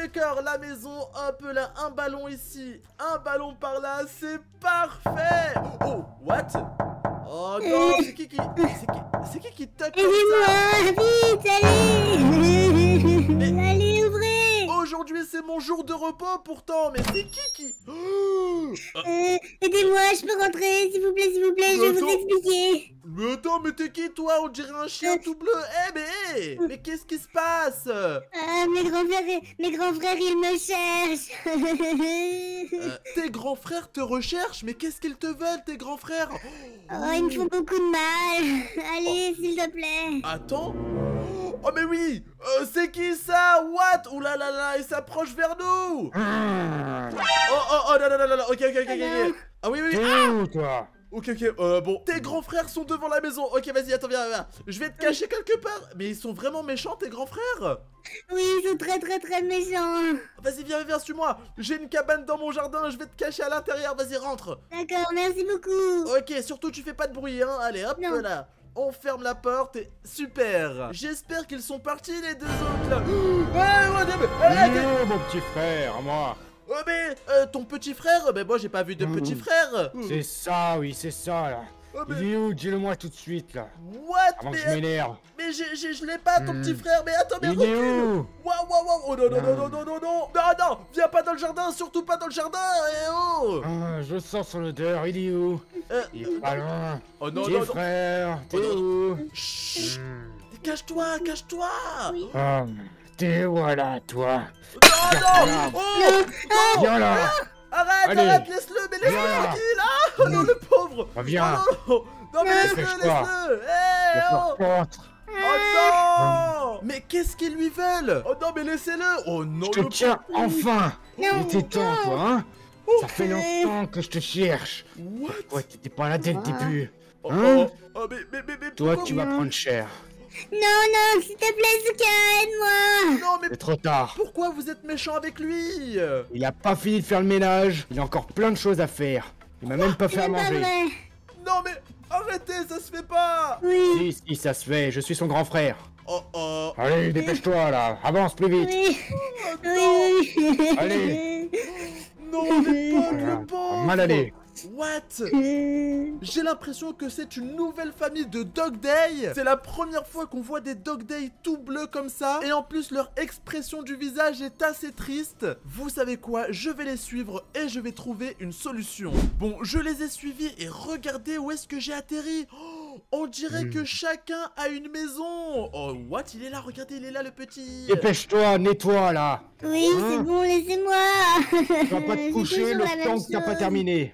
décore la maison. Hop là, un ballon ici, un ballon par là. C'est parfait. Oh, what? Oh non, c'est qui toque comme ça? Aidez-moi, vite, allez. Allez, ouvrez. Aujourd'hui, c'est mon jour de repos pourtant. Mais c'est qui... Oh, Aidez-moi, je peux rentrer, s'il vous plaît, je vais vous expliquer. mais attends, mais t'es qui toi? On dirait un chien tout bleu. Mais qu'est-ce qui se passe? Mes grands frères, ils me cherchent. Tes grands frères te recherchent? Mais qu'est-ce qu'ils te veulent, tes grands frères? Oh, ils me font beaucoup de mal. Allez, s'il te plaît. Attends. Oh mais oui, c'est qui ça? What? Ouh là là là, il s'approche vers nous. Oh là là là là, ok. Ah oui. Où, toi? Ok, bon, tes grands frères sont devant la maison. Ok, vas-y, attends, viens. Je vais te cacher quelque part. Mais ils sont vraiment méchants, tes grands frères? Oui, ils sont très méchants. Vas-y, viens, suis-moi. J'ai une cabane dans mon jardin, je vais te cacher à l'intérieur. Vas-y, rentre. D'accord, merci beaucoup. Ok, surtout tu fais pas de bruit, hein. Allez, hop Non. là. On ferme la porte et super. J'espère qu'ils sont partis les deux autres là. Oh, mon petit frère, moi. Oh mais ton petit frère? Mais moi j'ai pas vu de petit frère. C'est ça, oui, c'est ça, là. Oh, mais... Il est où? Dis-le-moi tout de suite, là. What? Avant que je m'énerve. Mais je l'ai pas ton petit frère. Mais attends, mais Il est recule. où? Waouh. Oh non, viens pas dans le jardin, surtout pas dans le jardin. Oh. Je sens son odeur, il est où? Il est pas loin. Oh non, Petit frère, t'es où? Chut. Cache-toi. Oui. T'es voilà, toi. Non. Oh. Viens là. Arrête, laisse-le, mais laisse-le tranquille. Ah, oh non, le pauvre. Viens. Oh, non, mais laisse-le. Je Oh. te contre. Oh non. Mais qu'est-ce qu'ils lui veulent? Oh non, mais laissez-le. Oh non, Je te tiens enfin. Non, Il était temps, non. toi, hein? Ça fait longtemps que je te cherche. What? Ouais, t'étais pas là dès le début. Oh, Hein? mais Toi, pourquoi tu vas vous- prendre cher. Non, s'il te plaît, Zuka, aide-moi. Non, mais C'est trop tard. pourquoi vous êtes méchant avec lui? Il a pas fini de faire le ménage. Il a encore plein de choses à faire. Il m'a même pas fait à C'est pas manger. vrai. Non, mais arrêtez, ça se fait pas. Oui, Si, ça se fait. Je suis son grand frère. Oh. Allez, dépêche-toi là. Avance plus vite. oui. Allez. Non, le Voilà, pauvre. mal aller. What? J'ai l'impression que c'est une nouvelle famille de Dog Day. C'est la première fois qu'on voit des Dog Day tout bleus comme ça. Et en plus, leur expression du visage est assez triste. Vous savez quoi? Je vais les suivre et je vais trouver une solution. Bon, je les ai suivis et regardez où est-ce que j'ai atterri. Oh, on dirait que chacun a une maison. Oh, what? Il est là, regardez, il est là le petit. Dépêche-toi, nettoie là. Oui, c'est bon, laissez-moi. Tu vas pas te C'est coucher toujours le la même temps que t'as pas chose. terminé.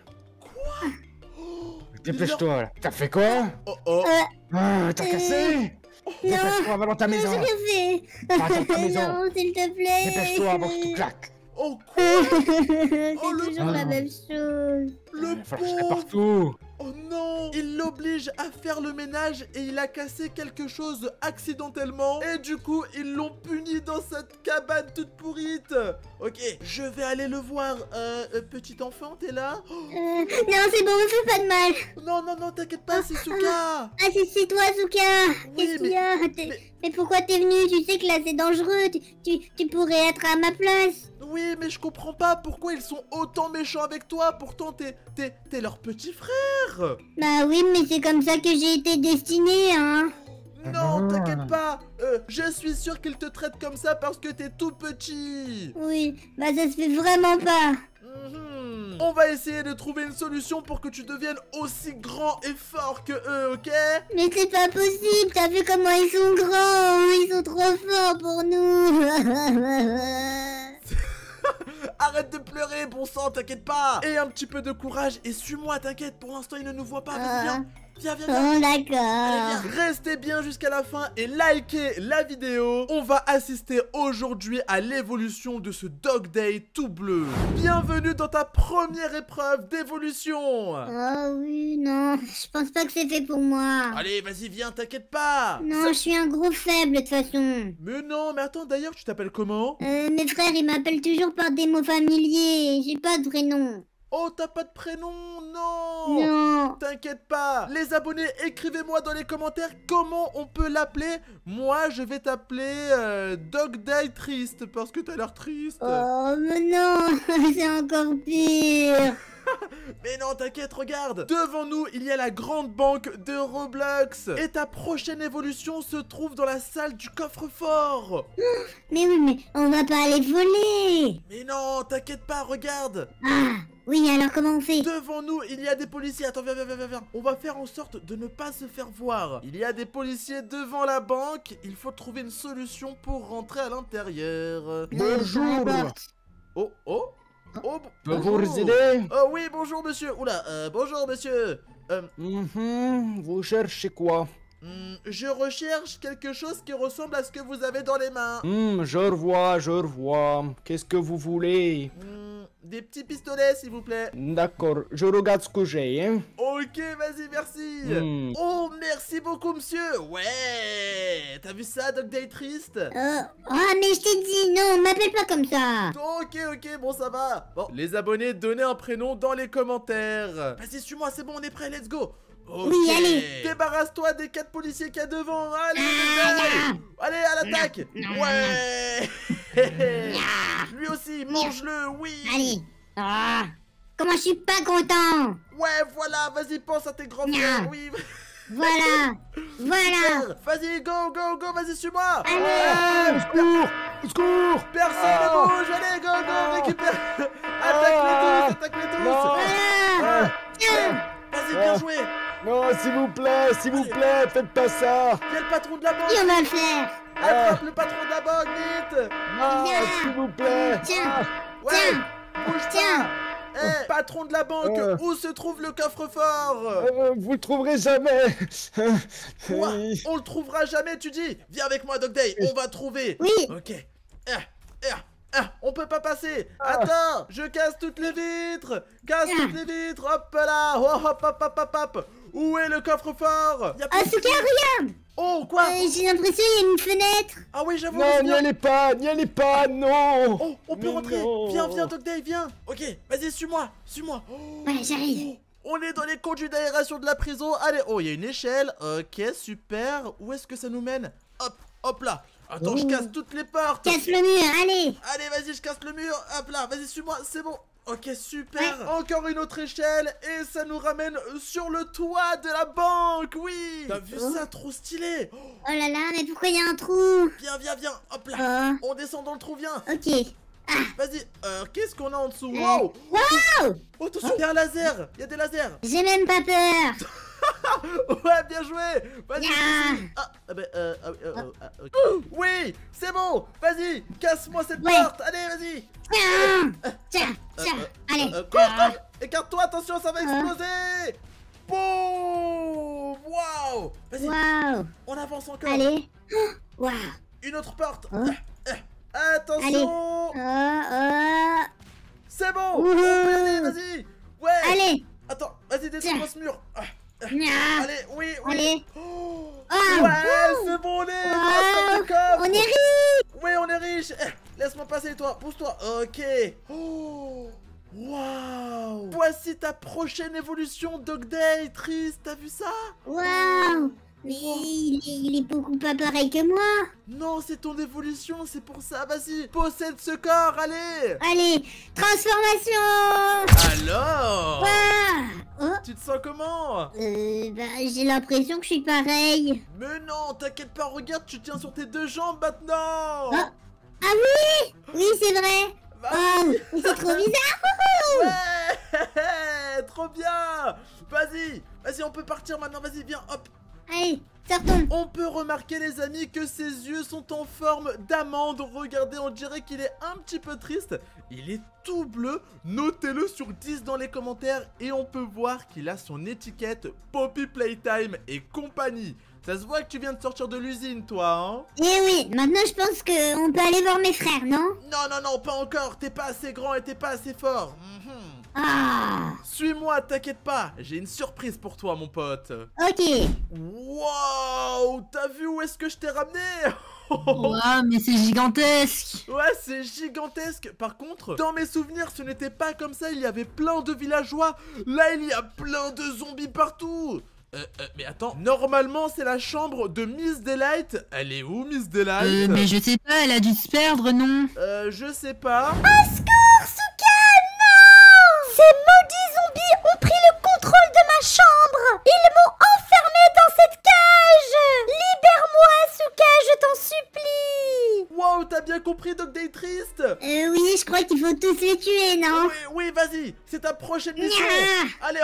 Dépêche-toi là. T'as fait quoi? Oh. T'as cassé? Dépêche-toi, va dans ta Non, maison. j'ai rien fait. Va dans ta maison. Non, s'il te plaît. Dépêche-toi avant que je te claque. Oh, quoi? C'est le toujours la même chose. Le Il va falloir chercher pauvre. partout. Oh non! Il l'oblige à faire le ménage et il a cassé quelque chose accidentellement. Et du coup, ils l'ont puni dans cette cabane toute pourrite. Ok, je vais aller le voir. Petit enfant, t'es là? Non, c'est bon, me fais pas de mal. Non, t'inquiète pas, c'est Suka. Ah, c'est toi, Zuka. Oui, Qu'est-ce qu'il y a? Mais pourquoi t'es venu? Tu sais que là, c'est dangereux. Tu pourrais être à ma place. Oui, mais je comprends pas pourquoi ils sont autant méchants avec toi. Pourtant, t'es leur petit frère. Bah oui, mais c'est comme ça que j'ai été destinée, hein. Non, t'inquiète pas. Je suis sûr qu'ils te traitent comme ça parce que t'es tout petit. Oui, bah ça se fait vraiment pas. On va essayer de trouver une solution pour que tu deviennes aussi grand et fort que eux, ok? Mais c'est pas possible, t'as vu comment ils sont grands, ils sont trop forts pour nous. Arrête de pleurer, bon sang, t'inquiète pas. Et un petit peu de courage et suis-moi, t'inquiète, pour l'instant ils ne nous voient pas. Vas-y, viens. Oh Allez, d'accord. viens. Restez bien jusqu'à la fin et likez la vidéo. On va assister aujourd'hui à l'évolution de ce Dog Day tout bleu. Bienvenue dans ta première épreuve d'évolution. Oh oui, non, je pense pas que c'est fait pour moi. Allez, vas-y, viens, t'inquiète pas. Non, je suis un gros faible de toute façon. Mais non, mais attends, d'ailleurs, tu t'appelles comment? Mes frères, ils m'appellent toujours par des mots familiers. J'ai pas de vrai nom. Oh, t'as pas de prénom? Non. Non. T'inquiète pas. Les abonnés, écrivez-moi dans les commentaires comment on peut l'appeler. Moi, je vais t'appeler Dog Day Triste parce que t'as l'air triste. Oh, mais non, c'est encore pire. Mais non, t'inquiète, regarde. Devant nous, il y a la grande banque de Roblox. Et ta prochaine évolution se trouve dans la salle du coffre-fort. Mais oui, mais on va pas aller voler. Mais non, t'inquiète pas, regarde. Ah, oui, alors comment on fait? Devant nous, il y a des policiers. Attends, viens. On va faire en sorte de ne pas se faire voir. Il y a des policiers devant la banque. Il faut trouver une solution pour rentrer à l'intérieur. Bonjour. Oh. Oh, Bonjour, vous aider? Oh oui, bonjour monsieur. Oula, bonjour monsieur. Vous cherchez quoi? Je recherche quelque chose qui ressemble à ce que vous avez dans les mains. Je revois. Qu'est-ce que vous voulez? Des petits pistolets, s'il vous plaît. D'accord, je regarde ce que j'ai, hein. Ok, vas-y, merci. Oh, merci beaucoup, monsieur. Ouais. T'as vu ça, Dog Day Triste? Mais je t'ai dit, non, m'appelle pas comme ça. Ok, bon, ça va. Bon, les abonnés, donnez un prénom dans les commentaires. Vas-y, suis-moi, c'est bon, on est prêt, let's go. Ok. Oui, allez. Débarrasse-toi des 4 policiers qu'il y a devant. Allez, à l'attaque. Ouais. Lui aussi, mange-le, oui. Allez. Comment je suis pas content. Ouais, voilà, vas-y, pense à tes grands frères, oui. Voilà. Vas-y, go, vas-y, suis-moi. Allez. Au secours. Personne ne bouge, allez, go, récupère. Attaque-les tous. Voilà. Tiens. Vas-y, bien joué. Non, s'il vous plaît, faites pas ça. Il y a le patron de la banque. Qui on va le faire? Attrape le patron de la banque, vite. Non, Viens. s'il vous plaît. Tiens. Ouais, bouge Tiens. pas. Patron de la banque, où se trouve le coffre-fort? Vous le trouverez jamais. Quoi? On le trouvera jamais, tu dis? Viens avec moi, Dog Day, on va trouver. Oui. Ok. On peut pas passer. Attends, je casse toutes les vitres. Hop là. Hop. Où est le coffre-fort? Souka, regarde. Oh, quoi? J'ai l'impression qu'il y a une fenêtre. Ah oui, j'avoue. Non, n'y allez pas, non. Oh, on peut rentrer. Non. Viens, Dog Day, viens. Ok, vas-y, suis-moi. Ouais, j'arrive. On est dans les conduits d'aération de la prison. Allez, oh, il y a une échelle. Ok, super. Où est-ce que ça nous mène? Hop là. Attends, je casse toutes les portes. Casse le mur, allez. Allez, vas-y, je casse le mur. Hop là, vas-y, suis-moi, c'est bon. Ok, super. Encore une autre échelle. Et ça nous ramène sur le toit de la banque. Oui. T'as vu ça? Trop stylé. Oh là là, mais pourquoi il y a un trou? Viens. Hop là. On descend dans le trou, viens. Ok. Vas-y, qu'est-ce qu'on a en dessous? Wow. Oh, attention, il y a un laser. Il y a des lasers. J'ai même pas peur. Ouais, bien joué. Vas-y. Oui, c'est bon. Vas-y, casse-moi cette porte. Allez, vas-y. Tiens. Allez. Écarte-toi, attention, ça va exploser. Boum. Waouh. Vas-y. Waouh. On avance encore. Allez. Waouh. Une autre porte. Attention. C'est bon. On peut y aller, vas-y. Ouais. Allez. Attends, vas-y, descends ce mur. Allez, oui. Allez. Ouais, c'est bon, on est. On est riche. Oui, on est riche. Laisse-moi passer, toi. Pousse-toi. Ok. Waouh. Voici ta prochaine évolution, Dog Day. Triste, t'as vu ça? Waouh. Mais il est beaucoup pas pareil que moi. Non, c'est ton évolution, c'est pour ça. Vas-y, possède ce corps, allez. Allez, transformation. Alors Oh. Tu te sens comment? J'ai l'impression que je suis pareil. Mais non, t'inquiète pas, regarde, tu tiens sur tes 2 jambes maintenant. Ah oui. Oui, c'est vrai. Oh, c'est trop bizarre. Ouais. Trop bien. Vas-y, on peut partir maintenant, vas-y, viens, hop. Allez, sortons. On peut remarquer, les amis, que ses yeux sont en forme d'amande. Regardez, on dirait qu'il est un petit peu triste. Il est tout bleu. Notez-le sur 10 dans les commentaires. Et on peut voir qu'il a son étiquette Poppy Playtime et compagnie. Ça se voit que tu viens de sortir de l'usine, toi, hein? Eh oui, maintenant je pense qu'on peut aller voir mes frères, non? Non, pas encore. T'es pas assez grand et t'es pas assez fort. Suis-moi, t'inquiète pas. J'ai une surprise pour toi, mon pote. Ok. Waouh, t'as vu où est-ce que je t'ai ramené? Ouah, mais c'est gigantesque. Ouais, c'est gigantesque. Par contre, dans mes souvenirs, ce n'était pas comme ça. Il y avait plein de villageois. Là, il y a plein de zombies partout. Mais attends, normalement, c'est la chambre de Miss Delight. Elle est où, Miss Delight? Mais je sais pas, elle a dû se perdre, non? Je sais pas. Au secours, Souka, non! Ces maudits zombies ont pris le contrôle de ma chambre. Ils m'ont enfermée dans cette cage. Libère-moi, Souka, je t'en supplie. Wow, t'as bien compris, Dog Day Triste? Oui, je crois qu'il faut tous les tuer, non? Oui, vas-y. C'est ta prochaine mission. Allez,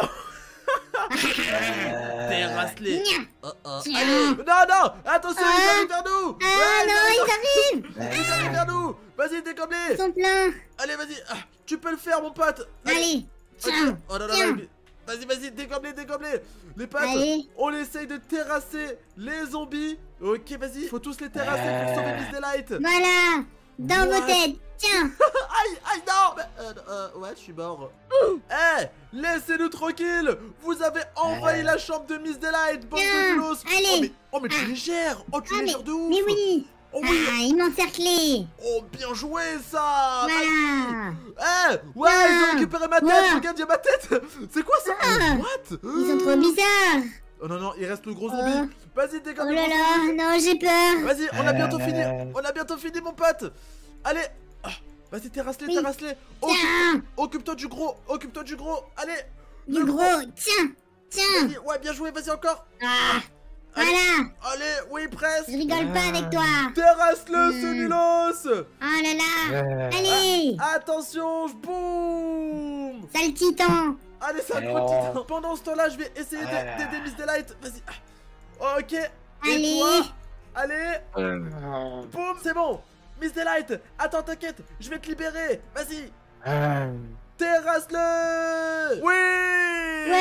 terrasse-les. Allez. Non, attention, ils arrivent vers nous. Ils arrivent. Ils arrivent vers nous. Vas-y, décolle-les. Ils sont pleins. Allez, vas-y. Tu peux le faire, mon pote. Allez, Ok. tiens. Oh là là, vas-y, décolle-les. Les potes, Allez. on essaye de terrasser les zombies. Ok, vas-y. Faut tous les terrasser pour sauver Miss Delight. Voilà, dans What? vos têtes. Tiens. Aïe, non. Ouais, je suis mort. Laissez-nous tranquilles. Vous avez envahi la chambre de Miss Delight, bande de gloss. Allez. Oh, mais tu les gères. Oh, tu les gères de ouf. Mais oui. Oh oui. Ils m'ont encerclé. Oh, bien joué, ça. Voilà. Ouais, ils ont récupéré ma tête. Ouais. Regarde, il y a ma tête. C'est quoi ça? What? Ils sont trop bizarres. Oh non, il reste le gros zombie. Vas-y, décolle. Oh là là, non, j'ai peur. Vas-y, on a bientôt fini. On a bientôt fini, mon pote. Allez. Vas-y, terrasse-les. Tiens. Occupe-toi du gros. Allez. Du gros, tiens. Vas-y, ouais, bien joué. Vas-y, encore. Voilà. Allez, oui, presque. Je rigole pas avec toi. Terrasse-le, ce nulos. Oh là là. Allez. Attention, boum. Sale titan. Allez, ça continue. Pendant ce temps-là, je vais essayer d'aider Miss Delight. Vas-y. Ok. Et Allez. toi? Allez. Boum, c'est bon. Miss Delight, attends, t'inquiète. Je vais te libérer. Vas-y. Terrasse-le. Oui.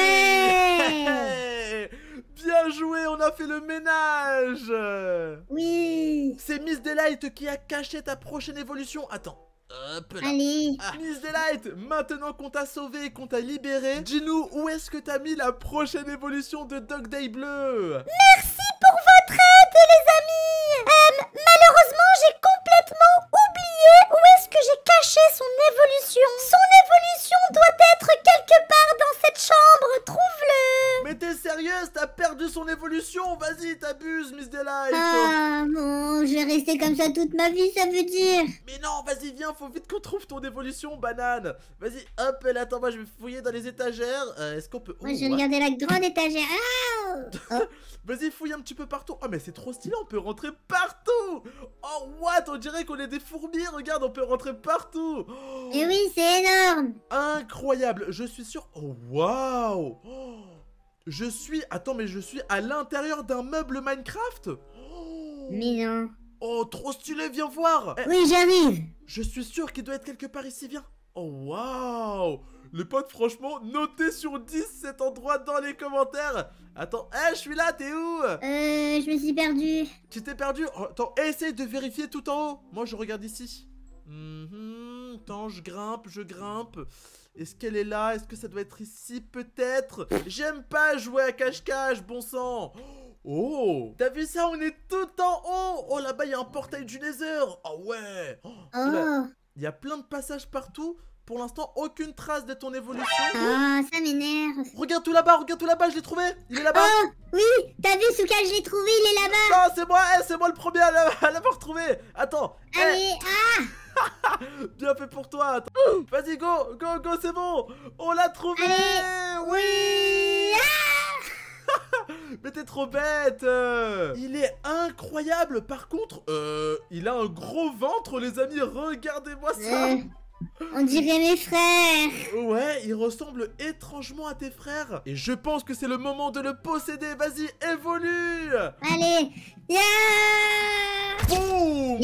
Ouais. Bien joué, on a fait le ménage. Oui. C'est Miss Delight qui a caché ta prochaine évolution. Attends. Hop là. Allez. Miss Delight, maintenant qu'on t'a sauvé et qu'on t'a libéré, dis-nous où est-ce que t'as mis la prochaine évolution de Dog Day Bleu? Merci pour votre aide, les amis. Malheureusement, j'ai complètement oublié où est-ce que j'ai caché son évolution. Son évolution doit être quelque part dans cette chambre. Trouve-le. Mais t'es sérieuse? T'as perdu son évolution? Vas-y, t'abuses, Miss Delight. Ah bon, je vais rester comme ça toute ma vie, ça veut dire. Mais non, vas-y, viens, faut vite qu'on trouve ton évolution, banane. Vas-y, hop, là, attends, moi je vais fouiller dans les étagères. Est-ce qu'on peut... Moi, je vais regarder la grande étagère. Vas-y, fouille un petit peu partout. Oh, mais c'est trop stylé, on peut rentrer partout. Oh, what? On dirait qu'on est des fourmis, regarde, on peut rentrer partout. Oh, Et oui, c'est énorme. incroyable, je suis sûr... Oh, waouh. Je suis... Attends, mais je suis à l'intérieur d'un meuble Minecraft. Mais non. Oh, trop stylé, viens voir. Oui, j'arrive. Je suis sûr qu'il doit être quelque part ici, viens. Oh, waouh. Les potes, franchement, notez sur 10 cet endroit dans les commentaires. Attends, je suis là, t'es où? Je me suis perdue. Tu t'es perdu? Oh, attends, essaye de vérifier tout en haut. Moi, je regarde ici. Attends, je grimpe. Est-ce qu'elle est là? Est-ce que ça doit être ici, peut-être? J'aime pas jouer à cache-cache, bon sang. Oh, t'as vu ça? On est tout en haut. Oh, là-bas, il y a un portail du Nether. Oh, ouais. Oh. Il y a plein de passages partout. Pour l'instant, aucune trace de ton évolution. Ah, ça m'énerve. Regarde tout là-bas, je l'ai trouvé. Il est là-bas. Oh, oui, t'as vu, Souka, je l'ai trouvé, il est là-bas. Non, c'est moi le premier à l'avoir retrouvé. Attends. Allez, Bien fait pour toi. Attends. Vas-y, go, c'est bon. On l'a trouvé. Allez. Oui. Mais t'es trop bête. Il est incroyable. Par contre, il a un gros ventre, les amis. Regardez-moi ça. On dirait mes frères. Ouais, il ressemble étrangement à tes frères. Et je pense que c'est le moment de le posséder. Vas-y, évolue. Allez. Boum.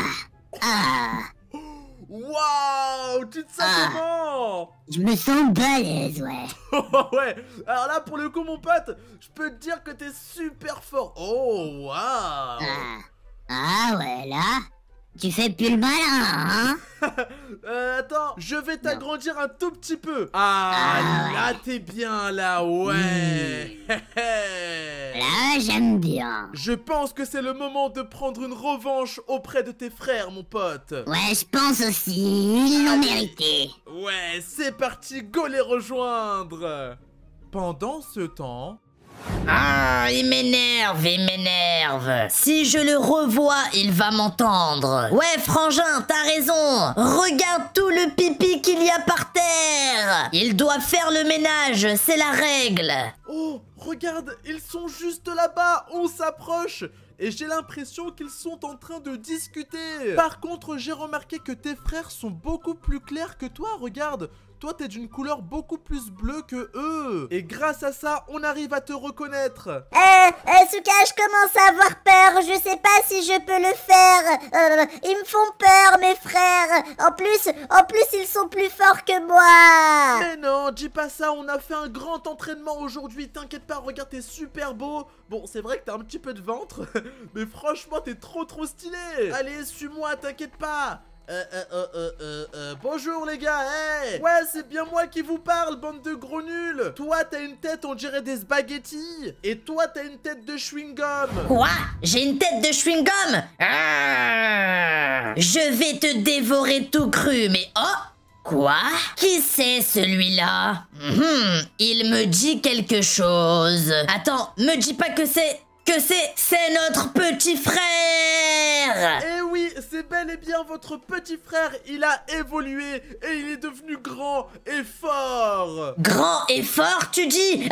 Waouh, tu te sens comment? Je me sens balèze, ouais. Ouais, alors là, pour le coup, mon pote, je peux te dire que t'es super fort. Oh, waouh. Ah ouais, là, tu fais plus le malin, hein? attends, je vais t'agrandir un tout petit peu. Ah, là t'es bien là, ouais. Là, j'aime bien. Je pense que c'est le moment de prendre une revanche auprès de tes frères, mon pote. Ouais, je pense aussi, ils l'ont mérité. Ouais, c'est parti, go les rejoindre. Pendant ce temps... Ah, il m'énerve, il m'énerve. Si je le revois, il va m'entendre. Ouais, frangin, t'as raison. Regarde tout le pipi qu'il y a par terre. Il doit faire le ménage, c'est la règle. Oh, regarde, ils sont juste là-bas, on s'approche. Et j'ai l'impression qu'ils sont en train de discuter. Par contre, j'ai remarqué que tes frères sont beaucoup plus clairs que toi, regarde. Toi, t'es d'une couleur beaucoup plus bleue que eux. Et grâce à ça, on arrive à te reconnaître. Souka, je commence à avoir peur. Je sais pas si je peux le faire. Ils me font peur, mes frères. En plus, ils sont plus forts que moi. Mais non, dis pas ça, on a fait un grand entraînement aujourd'hui. T'inquiète pas, regarde, t'es super beau. Bon, c'est vrai que t'as un petit peu de ventre, mais franchement, t'es trop stylé. Allez, suis-moi, t'inquiète pas. Bonjour les gars, hey. Ouais, c'est bien moi qui vous parle, bande de gros nuls. Toi, t'as une tête, on dirait des spaghettis. Et toi, t'as une tête de chewing-gum. Quoi? J'ai une tête de chewing-gum? Ah, je vais te dévorer tout cru, mais oh! Quoi? Qui c'est celui-là? Il me dit quelque chose. Attends, me dis pas que c'est notre petit frère! Eh oui, c'est bel et bien votre petit frère, il a évolué et il est devenu grand et fort. Grand et fort, tu dis?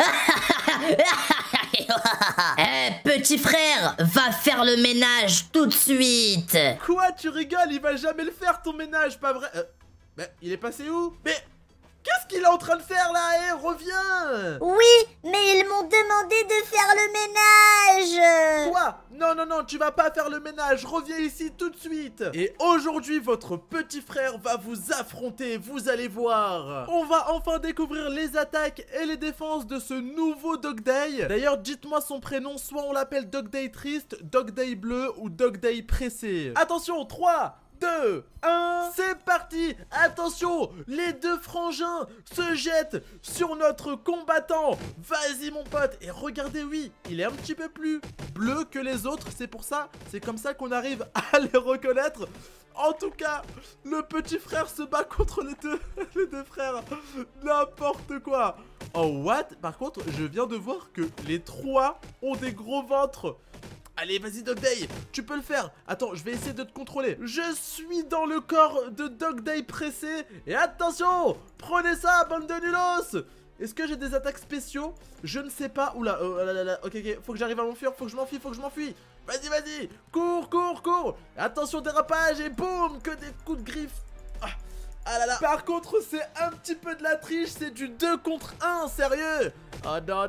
Petit frère, va faire le ménage tout de suite. Quoi, tu rigoles, il va jamais le faire ton ménage, pas vrai? Mais il est passé où? Mais qu'est-ce qu'il est en train de faire là? Eh, reviens! Oui, mais ils m'ont demandé de faire le ménage. Quoi? Non, tu vas pas faire le ménage, reviens ici tout de suite. Et aujourd'hui, votre petit frère va vous affronter, vous allez voir. On va enfin découvrir les attaques et les défenses de ce nouveau Dog Day. D'ailleurs, dites-moi son prénom, soit on l'appelle Dog Day triste, Dog Day bleu ou Dog Day pressé. Attention, 3, 2, 1, c'est parti. Attention, les deux frangins se jettent sur notre combattant. Vas-y mon pote. Et regardez, oui, il est un petit peu plus bleu que les autres. C'est pour ça, c'est comme ça qu'on arrive à les reconnaître. En tout cas, le petit frère se bat contre les deux frères. N'importe quoi. Oh what? Par contre, je viens de voir que les trois ont des gros ventres. Allez, vas-y Dog Day, tu peux le faire. Attends, je vais essayer de te contrôler. Je suis dans le corps de Dog Day pressé. Et attention, prenez ça, bande de nulos. Est-ce que j'ai des attaques spéciaux? Je ne sais pas. Oula, ok, faut que j'arrive à m'enfuir, faut que je m'enfuis, Vas-y, cours. Attention, dérapage et boum, que des coups de griffe. Ah là là. Par contre, c'est un petit peu de la triche, c'est du 2 contre 1, sérieux. Oh non.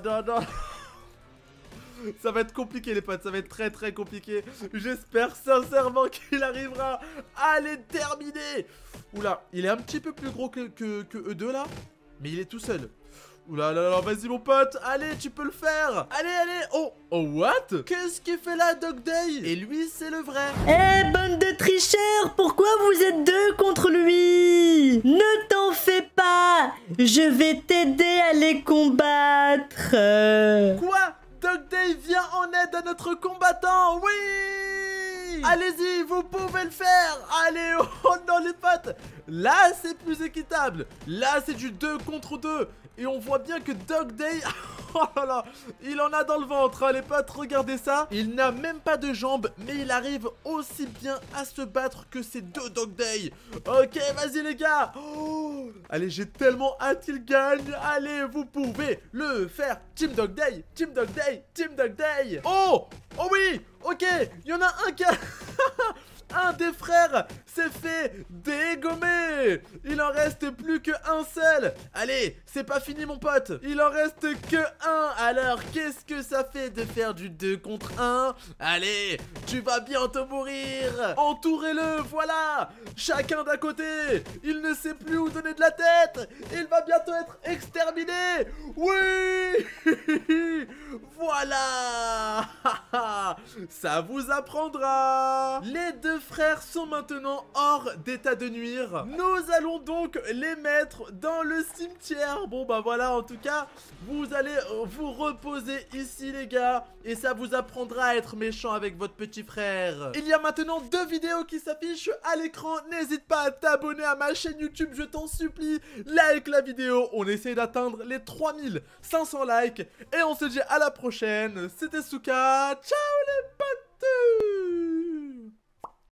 Ça va être compliqué les potes, ça va être très compliqué. J'espère sincèrement qu'il arrivera à les terminer. Oula, il est un petit peu plus gros que eux deux là. Mais il est tout seul. Oula là, vas-y mon pote, allez, tu peux le faire. Allez. Oh what? Qu'est-ce qu'il fait là Dog Day? Et lui c'est le vrai. Eh, bande de tricheurs, pourquoi vous êtes deux contre lui? Ne t'en fais pas, je vais t'aider à les combattre. Quoi? Dog Day vient en aide à notre combattant. Oui. Allez-y, vous pouvez le faire. Allez, oh non les potes. Là c'est plus équitable. Là c'est du 2 contre 2. Et on voit bien que Dog Day, oh là là, il en a dans le ventre, hein, les potes, regardez ça. Il n'a même pas de jambes, mais il arrive aussi bien à se battre que ces deux Dog Day. Ok, vas-y les gars. Oh, allez, j'ai tellement hâte qu'il gagne. Allez, vous pouvez le faire. Team Dog Day. Oh oui, ok, il y en a un qui a... Un des frères s'est fait dégommer. Il en reste plus qu'un seul. Allez, c'est pas fini mon pote. Il en reste que un. Alors, qu'est-ce que ça fait de faire du 2 contre 1? Allez, tu vas bientôt mourir. Entourez-le, voilà. Chacun d'un côté. Il ne sait plus où donner de la tête. Il va bientôt être exterminé. Oui. Voilà. Ça vous apprendra. Les deux frères sont maintenant hors d'état de nuire. Nous allons donc les mettre dans le cimetière. Bon bah voilà, en tout cas, vous allez vous reposer ici les gars, et ça vous apprendra à être méchant avec votre petit frère. Il y a maintenant 2 vidéos qui s'affichent à l'écran. N'hésite pas à t'abonner à ma chaîne YouTube, je t'en supplie. Like la vidéo, on essaie d'atteindre les 3500 likes. Et on se dit à la prochaine. C'était Souka, ciao les potes.